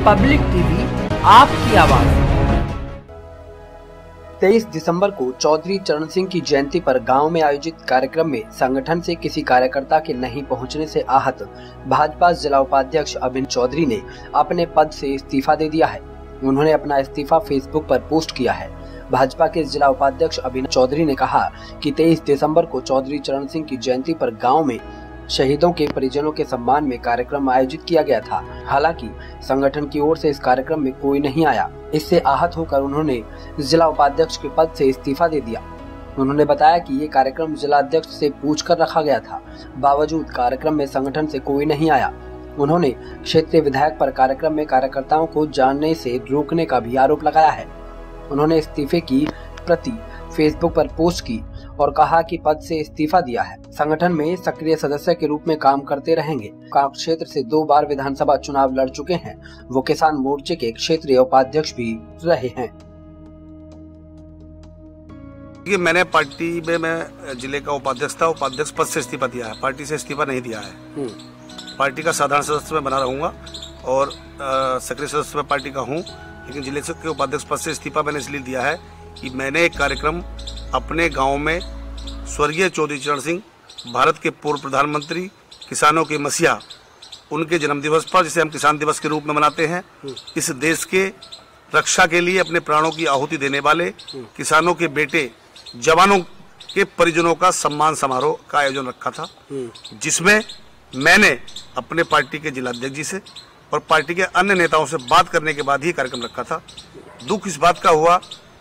Public TV आपकी आवाज। 23 दिसंबर को चौधरी चरण सिंह की जयंती पर गांव में आयोजित कार्यक्रम में संगठन से किसी कार्यकर्ता के नहीं पहुंचने से आहत भाजपा जिला उपाध्यक्ष अभिन चौधरी ने अपने पद से इस्तीफा दे दिया है। उन्होंने अपना इस्तीफा फेसबुक पर पोस्ट किया है। भाजपा के जिला उपाध्यक्ष अभिन चौधरी ने कहा कि 23 दिसंबर को चौधरी चरण सिंह की जयंती पर गाँव में शहीदों के परिजनों के सम्मान में कार्यक्रम आयोजित किया गया था। हालांकि संगठन की ओर से इस कार्यक्रम में कोई नहीं आया। इससे आहत होकर उन्होंने जिला उपाध्यक्ष के पद से इस्तीफा दे दिया। उन्होंने बताया कि ये कार्यक्रम जिला अध्यक्ष से पूछकर रखा गया था, बावजूद कार्यक्रम में संगठन से कोई नहीं आया। उन्होंने क्षेत्रीय विधायक पर कार्यक्रम में कार्यकर्ताओं को जानने से रोकने का भी आरोप लगाया है। उन्होंने इस्तीफे की प्रति फेसबुक पर पोस्ट की और कहा कि पद से इस्तीफा दिया है। संगठन में सक्रिय सदस्य के रूप में काम करते रहेंगे। कांक क्षेत्र से 2 बार विधानसभा चुनाव लड़ चुके हैं। वो किसान मोर्चे के क्षेत्रीय उपाध्यक्ष भी रहे हैं। मैंने पार्टी में मैं जिले का उपाध्यक्ष था, उपाध्यक्ष पद से इस्तीफा दिया है, पार्टी से इस्तीफा नहीं दिया है। पार्टी का साधारण सदस्य मैं बना रहूंगा और सक्रिय सदस्य मैं पार्टी का हूँ, लेकिन जिले के उपाध्यक्ष पद से इस्तीफा मैंने इसलिए दिया है कि मैंने एक कार्यक्रम अपने गांव में स्वर्गीय चौधरी चरण सिंह, भारत के पूर्व प्रधानमंत्री, किसानों के मसीहा, उनके जन्म दिवस पर, जिसे हम किसान दिवस के रूप में मनाते हैं, इस देश के रक्षा के लिए अपने प्राणों की आहुति देने वाले किसानों के बेटे जवानों के परिजनों का सम्मान समारोह का आयोजन रखा था, जिसमें मैंने अपने पार्टी के जिलाध्यक्ष जी से और पार्टी के अन्य नेताओं से बात करने के बाद ही कार्यक्रम रखा था। दुख इस बात का हुआ,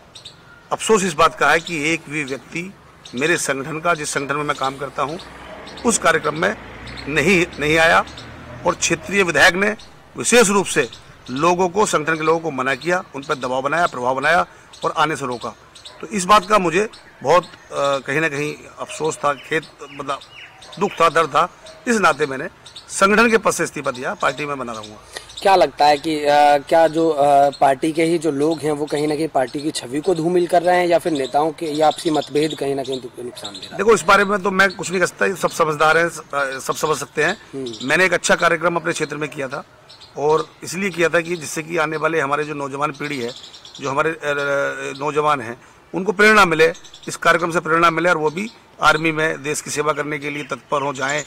अफसोस इस बात का है कि एक भी व्यक्ति मेरे संगठन का, जिस संगठन में मैं काम करता हूं, उस कार्यक्रम में नहीं आया और क्षेत्रीय विधायक ने विशेष रूप से लोगों को, संगठन के लोगों को मना किया, उन पर दबाव बनाया, प्रभाव बनाया और आने से रोका। तो इस बात का मुझे बहुत कहीं ना कहीं अफसोस था, मतलब दुख था, दर्द था। इस नाते मैंने संगठन के पद से इस्तीफा दिया, पार्टी में बना रहूंगा। क्या लगता है कि क्या जो पार्टी के ही जो लोग हैं वो कहीं ना कहीं पार्टी की छवि को धूमिल कर रहे हैं, या फिर नेताओं के या आपसी मतभेद कहीं ना कहीं नुकसान दे रहा है? देखो, इस बारे में तो मैं कुछ नहीं कह सकता, सब समझदार हैं, सब समझ सकते हैं। मैंने एक अच्छा कार्यक्रम अपने क्षेत्र में किया था और इसलिए किया था कि जिससे कि आने वाले हमारे जो नौजवान पीढ़ी है, जो हमारे नौजवान हैं, उनको प्रेरणा मिले, इस कार्यक्रम से प्रेरणा मिले और वो भी आर्मी में देश की सेवा करने के लिए तत्पर हो जाएं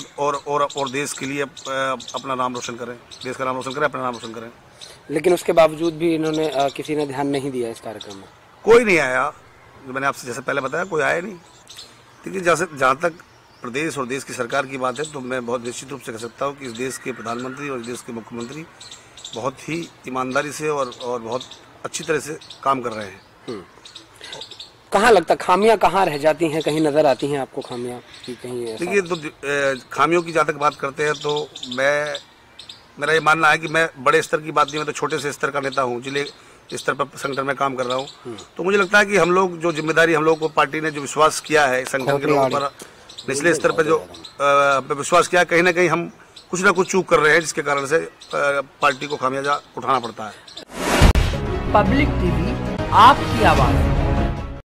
और देश के लिए अपना नाम रोशन करें, देश का नाम रोशन करें, अपना नाम रोशन करें। लेकिन उसके बावजूद भी इन्होंने किसी ने ध्यान नहीं दिया इस कार्यक्रम में? कोई नहीं आया, मैंने आपसे जैसे पहले बताया, कोई आया नहीं। क्योंकि जहाँ तक प्रदेश और देश की सरकार की बात है, तो मैं बहुत निश्चित रूप से कह सकता हूँ कि इस देश के प्रधानमंत्री और इस देश के मुख्यमंत्री बहुत ही ईमानदारी से और बहुत अच्छी तरह से काम कर रहे हैं। कहाँ लगता खामियां कहाँ रह जाती हैं, कहीं नजर आती हैं आपको खामियां कि कहीं? देखिए, तो खामियों की जहाँ तक बात करते हैं तो मेरा ये मानना है कि मैं बड़े स्तर की बात नहीं, मैं तो छोटे से स्तर का नेता हूँ, जिले स्तर पर संगठन में काम कर रहा हूँ। तो मुझे लगता है कि हम लोग जो जिम्मेदारी, हम लोग को पार्टी ने जो विश्वास किया है संगठन के लोगों पर, निचले स्तर पर जो विश्वास किया, कहीं ना कहीं हम कुछ ना कुछ चूक कर रहे हैं, जिसके कारण से पार्टी को खामियाजा उठाना पड़ता है। पब्लिक टीवी आपकी आवाज।